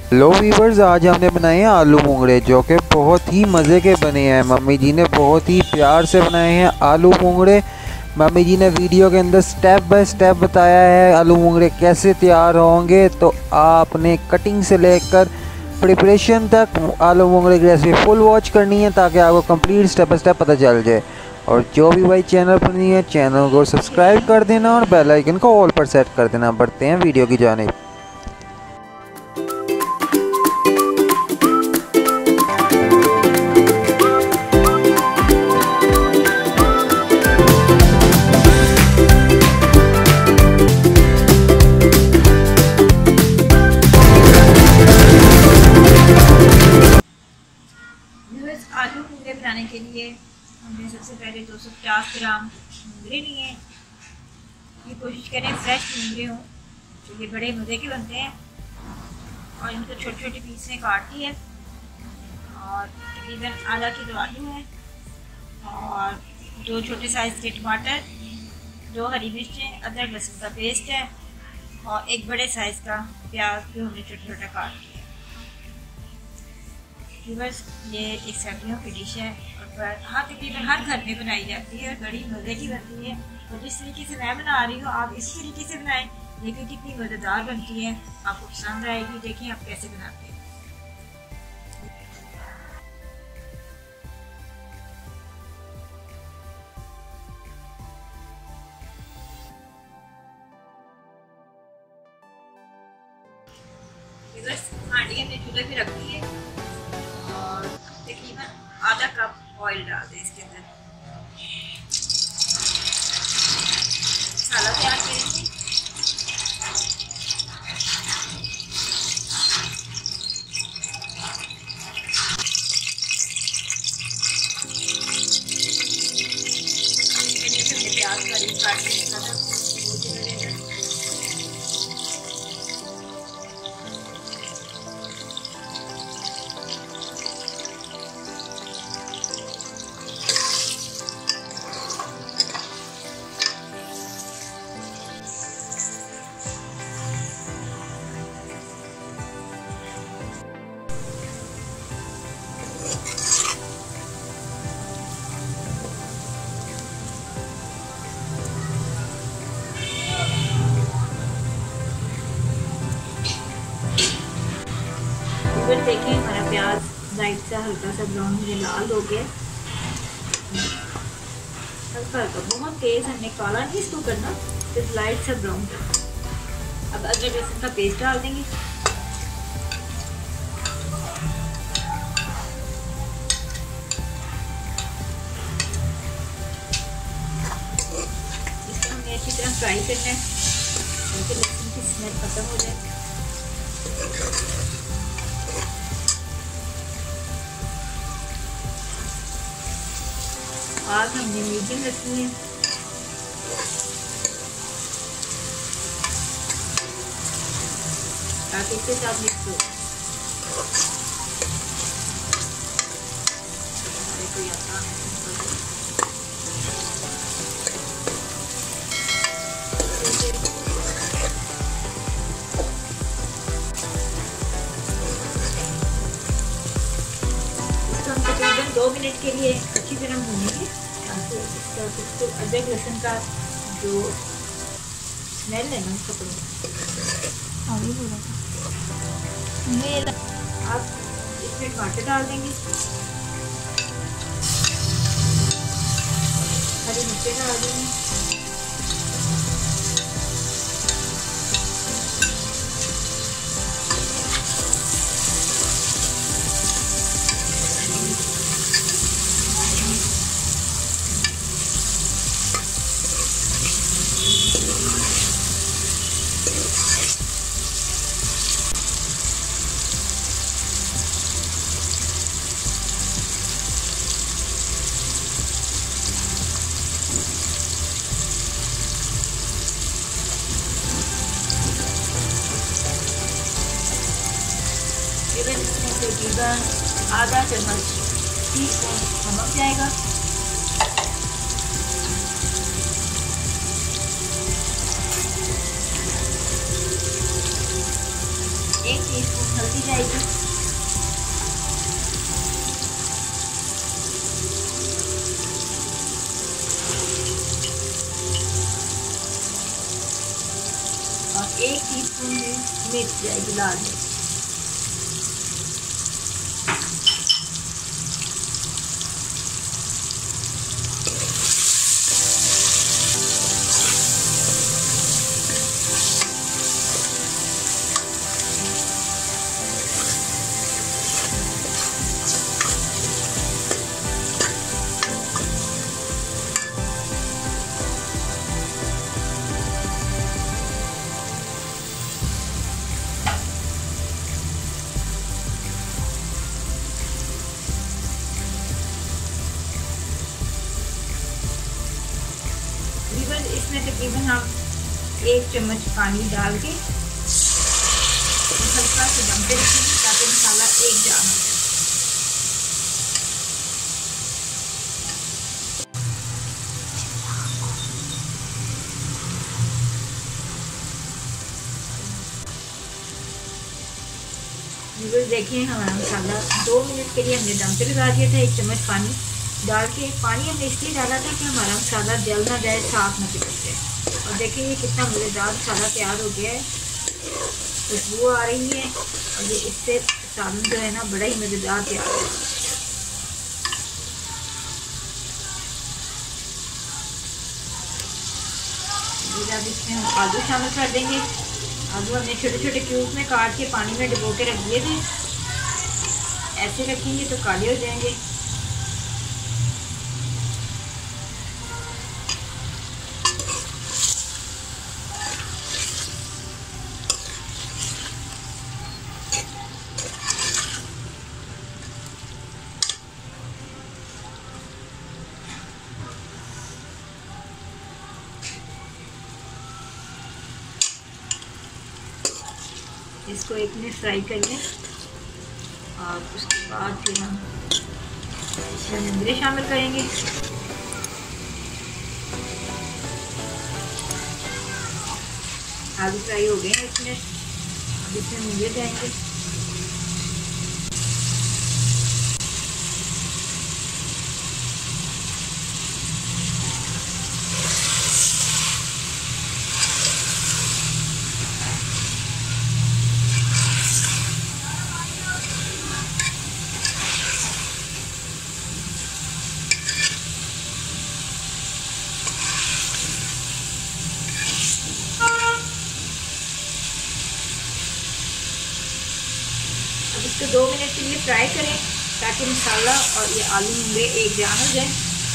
लो viewers, आज हमने बनाए हैं आलू मूंगड़े जो कि बहुत ही मज़े के बने हैं। मम्मी जी ने बहुत ही प्यार से बनाए हैं आलू मूंगड़े। मम्मी जी ने वीडियो के अंदर स्टेप बाय स्टेप बताया है आलू मूंगड़े कैसे तैयार होंगे, तो आपने कटिंग से लेकर प्रिपरेशन तक आलू मूंगड़े की रेसिपी फुल वॉच करनी है ताकि आपको कंप्लीट स्टेप बाय स्टेप पता चल जाए। और जो भी भाई चैनल पर नहीं है, चैनल को सब्सक्राइब कर देना और बेल आइकन को ऑल पर सेट कर देना। बढ़ते हैं वीडियो की जानिब। आलू मूंगरे बनाने के लिए हमने सबसे पहले 250 ग्राम मूंगरे लिए। ये कोशिश करें फ्रेश मूंगरे हों तो ये बड़े मज़े के बनते हैं। और इनको छोटे छोटे पीस में काट लिया और तकरीबन आधा किलो आलू है और 2 छोटे साइज़ के टमाटर, 2 हरी मिर्चें, अदरक लहसुन का पेस्ट है और 1 बड़े साइज़ का प्याज जो हमने छोटा छोटा काट लिया। बस ये एक सर्दियों की डिश है और हाँ तकरीबन हर घर में बनाई जाती है और बड़ी मज़े की बनती है। और जिस तरीके से मैं बना रही हूँ आप इसी तरीके से बनाएं, देखिए कितनी मज़ेदार बनती है, आपको पसंद आएगी। देखिए आप कैसे बनाते हैं। बस हांडी हमने चूल्हे पे रख दी है और तकरीबन आधा कप ऑयल डाल दें इसके अंदर। मसाला तैयार करेंगे। प्याज बारीक काट के रखा था फिर देखिए हमारा प्याज लाइट सा हल्का सा ब्राउन में लाल हो गया। हल्का हल्का, बहुत तेज हमने काला नहीं इसको करना, सिर्फ लाइट सा ब्राउन करना। अब अदरक लहसुन का पेस्ट डाल देंगे। इसको हमें अच्छी तरह फ्राई करना है ताकि लहसुन की स्मेल खत्म हो जाए। आग हमने मीडियम रखी है। ताकि इसके साथ मिक्स हो। कोई आसान है इसको हम तकरीबन 2 मिनट के लिए अच्छी तरह भूनेंगे। अदरक लहसुन का जो स्मेल है ना उसका आप इसमें टमाटर डाल देंगे, हरी मिर्चें डाल देंगे, इसमें तकरीबन आधा चम्मच टीस्पून नमक जाएगा, 1 टीस्पून हल्दी की जाएगी। और 1 टीस्पून मिर्च जाएगी, लाल मिर्च। इसमें तकरीबन हम 1 चम्मच पानी डाल के हल्का से दम पे रखेंगे ताकि मसाला एक जान हो जाए। देखिए हमारा मसाला 2 मिनट के लिए हमने दम पे लगा दिया था। 1 चम्मच पानी डाल के, पानी हमने इसलिए डाला था कि हमारा मसाला जल ना जाए, साफ ना चिपक जाए। और देखिए ये कितना मज़ेदार मसाला तैयार हो गया है, खुशबू आ रही है और ये इससे सालन जो है ना बड़ा ही मज़ेदार तैयार हो गया। अब इसमें हम आलू शामिल कर देंगे। आलू हमने छोटे छोटे क्यूब में काट के पानी में डुबो के रख दिए थे। ऐसे रखेंगे तो काले हो जाएंगे। इसको 1 मिनट फ्राई कर लें और उसके बाद फिर हम इसमें मुंगरे शामिल करेंगे। आलू फ्राई हो गए हैं 1 मिनट, अब इसमें मुंगरे जाएंगे। अब इसको 2 मिनट के लिए फ्राई करें ताकि मसाला और ये आलू मुंगरे एक जान हो जाए।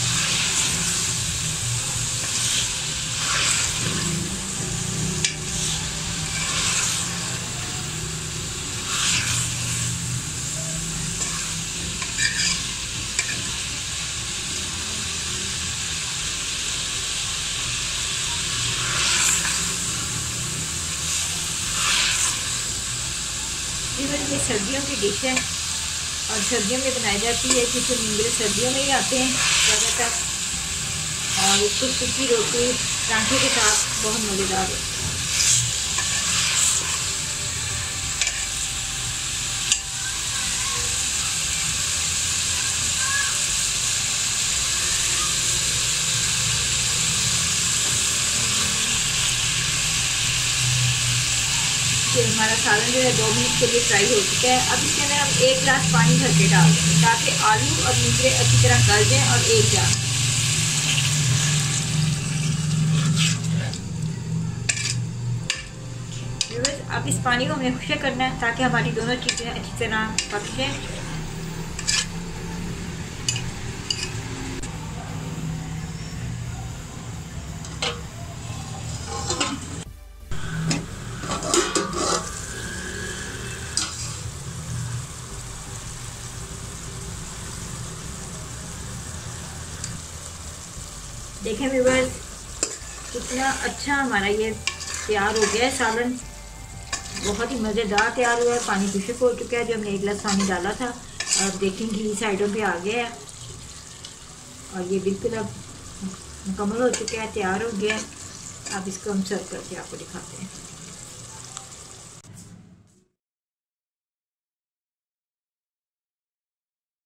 ये सर्दियों की डिश है और सर्दियों में बनाई जाती है क्योंकि मुंगरे सर्दियों में ही आते हैं ज़्यादातर, और इसको सूखी रोटी पराठे के साथ बहुत मज़ेदार है। हमारा सालन जो है 2 मिनट के लिए फ्राई हो चुका है। अब इसके अंदर हम 1 गिलास पानी भर के डाल देंगे ताकि आलू और मुंगरे अच्छी तरह गल जाएं और एक जान। अब इस पानी को हमें खुशक करना है ताकि हमारी दोनों चीज़ें अच्छी तरह पक जाएं। देखें व्यूअर्स कितना अच्छा हमारा ये तैयार हो गया है सालन, बहुत ही मज़ेदार तैयार हुआ है। पानी खुशक हो चुका है, जो हमने 1 गिलास पानी डाला था, और देखें घी साइडों पे आ गया है और ये बिल्कुल अब मुकम्मल हो चुका है, तैयार हो गया है। अब इसको हम सर्व करके आपको दिखाते हैं।